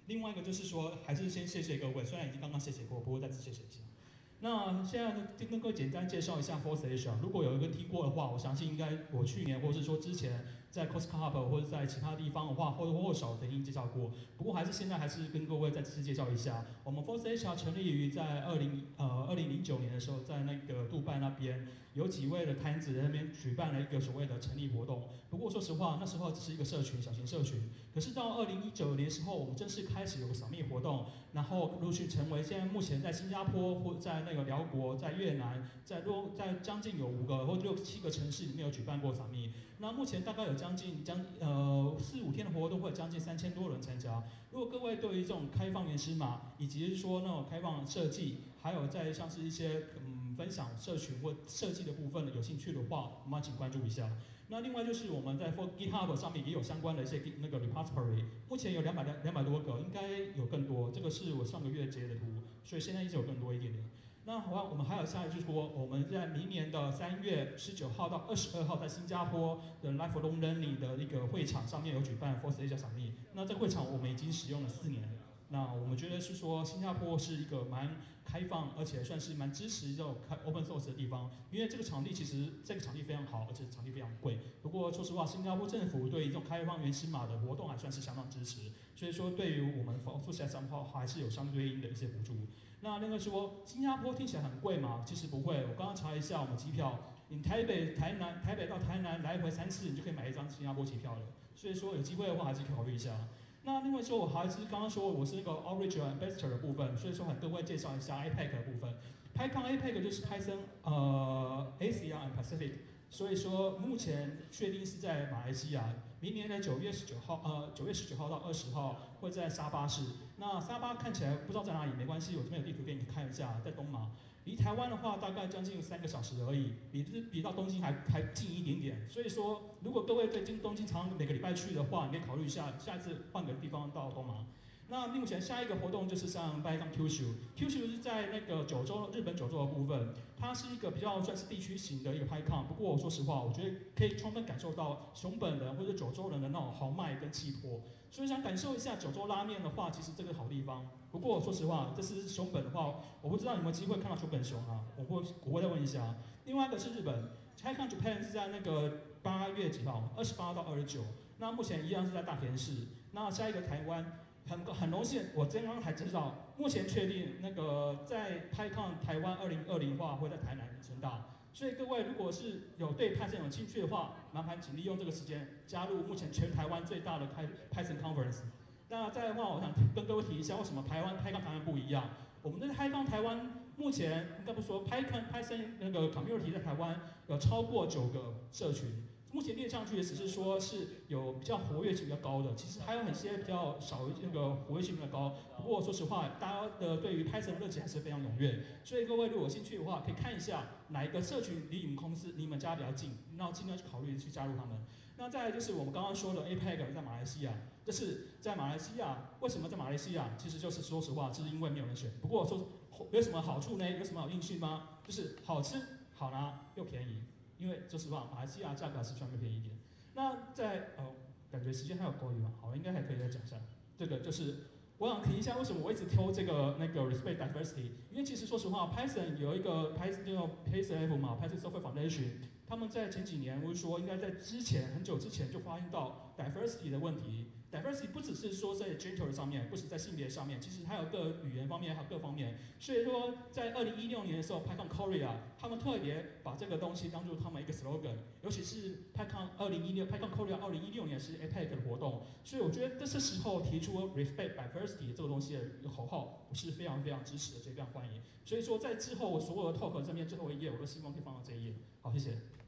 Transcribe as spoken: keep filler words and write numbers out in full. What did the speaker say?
另外一个就是说，还是先谢谢各位，虽然已经刚刚谢谢过，不过再次谢谢一下。那现在呢，跟各位简单介绍一下 Force Asia。如果有一个听过的话，我相信应该我去年或者是说之前在 Cost Club 或者在其他地方的话，或多或少曾经介绍过。不过还是现在还是跟各位再次介绍一下，我们 Force Asia 成立于在二零呃二零零九年的时候，在那个杜拜那边有几位的摊子在那边举办了一个所谓的成立活动。不过说实话，那时候只是一个社群，小型社群。可是到二零一九年的时候，我们正式开始有个扫密活动，然后陆续成为现在目前在新加坡或在那个辽国、在越南、在多在将近有五个或六七个城市里面有举办过扫密。那目前大概有将近将呃四五天的活动，会有将近三千多人参加。如果各位对于这种开放原始码，以及是说那种开放设计，还有在像是一些嗯分享社群或设计的部分有兴趣的话，我们请关注一下。那另外就是我们在 GitHub 上面也有相关的一些那个 repository， 目前有两百两百多个，应该有更多。这个是我上个月截的图，所以现在一直有更多一点点。那好，我们还有下一就是说，我们在明年的三月十九号到二十二号，在新加坡的 Lifelong Learning 的一个会场上面有举办 Force Asia 扫密。那这个会场我们已经使用了四年了。那我们觉得是说，新加坡是一个蛮开放，而且算是蛮支持这种开 open source 的地方。因为这个场地其实这个场地非常好，而且场地非常贵。不过说实话，新加坡政府对于这种开放原始码的活动还算是相当支持，所以说对于我们 Force Asia 商号还是有相对应的一些补助。那另外说，新加坡听起来很贵吗？其实不会。我刚刚查一下，我们机票，你台北、台南、台北到台南来回三次，你就可以买一张新加坡机票了。所以说有机会的话，还是考虑一下。那另外说，我还是刚刚说我是那个 Original Ambassador 的部分，所以说很各位介绍一下 A P E C 的部分。PyCon A P E C 就是 Python 呃 Asia and Pacific， 所以说目前确定是在马来西亚，明年的九月十九号，呃九月十九号到二十号会在沙巴市。那沙巴看起来不知道在哪里，没关系，我这边有地图给你看一下，在东马。离台湾的话，大概将近三个小时而已，比比到东京还还近一点点。所以说，如果各位对京东京常每个礼拜去的话，你可以考虑一下，下一次换个地方到东马。那目前下一个活动就是像 PyCon Kyushu，Kyushu 是在那个九州日本九州的部分，它是一个比较算是地区型的一个 PyCon。不过我说实话，我觉得可以充分感受到熊本人或者九州人的那种豪迈跟气魄。所以想感受一下九州拉面的话，其实这个好地方。不过说实话，这是熊本的话，我不知道你有没有机会看到熊本熊啊？我会我会再问一下。另外一个是日本 PyCon Japan 是在那个八月几号？二十八到二十九。那目前一样是在大田市。那下一个台湾。很很荣幸，我刚刚才知道，目前确定那个在 PyCon 台湾二零二零的话会在台南成大，所以各位如果是有对 Python 有兴趣的话，麻烦请利用这个时间加入目前全台湾最大的开 Python Conference。那再的话，我想跟各位提一下，为什么台湾 PyCon 台湾不一样？我们的 PyCon 台湾目前应该不说 Python Python 那个 community 在台湾有超过九个社群。目前列上去的只是说是有比较活跃性比较高的，其实还有一些比较少那个活跃性比较高。不过说实话，大家的对于 Python 热情还是非常踊跃，所以各位如果有兴趣的话，可以看一下哪一个社群离你们公司、离你们家比较近，那尽量去考虑去加入他们。那再来就是我们刚刚说的 A P E C 在马来西亚，就是在马来西亚，为什么在马来西亚？其实就是说实话，是因为没有人选。不过说有什么好处呢？有什么好运气吗？就是好吃、好拿又便宜。因为说实话，马来西亚价格还是相对便宜一点。那在呃，感觉时间还有够吗？好，应该还可以再讲一下。这个就是我想提一下，为什么我一直挑这个那个 respect diversity？ 因为其实说实话 ，Python 有一个 Python 叫 P S F 嘛 ，Python Software Foundation， 他们在前几年，或者说应该在之前很久之前就发现到 diversity 的问题。diversity 不只是说在 gender 上面，不只在性别上面，其实还有各语言方面，还有各方面。所以说，在二零一六年的时候 ，PyCon Korea 他们特别把这个东西当做他们一个 slogan， 尤其是 PyCon 二零一六 PyCon Korea 二零一六年是 A P E C 的活动，所以我觉得这是时候提出 respect diversity 这个东西的口号，我是非常非常支持的，所以非常欢迎。所以说，在之后我所有的 talk 这边最后一页，我都希望可以放到这一页。好，谢谢。